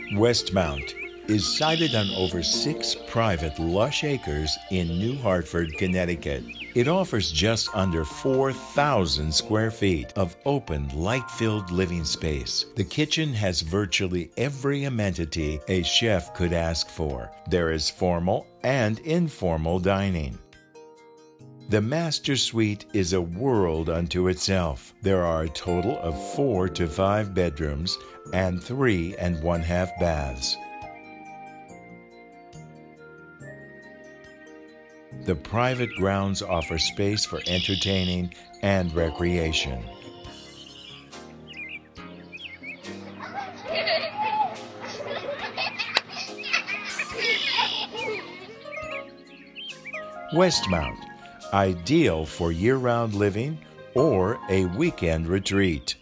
Westmount is sited on over 6 private lush acres in New Hartford, Connecticut. It offers just under 4,000 square feet of open, light-filled living space. The kitchen has virtually every amenity a chef could ask for. There is formal and informal dining. The master suite is a world unto itself. There are a total of 4 to 5 bedrooms and 3 1/2 baths. The private grounds offer space for entertaining and recreation. Westmount, ideal for year-round living or a weekend retreat.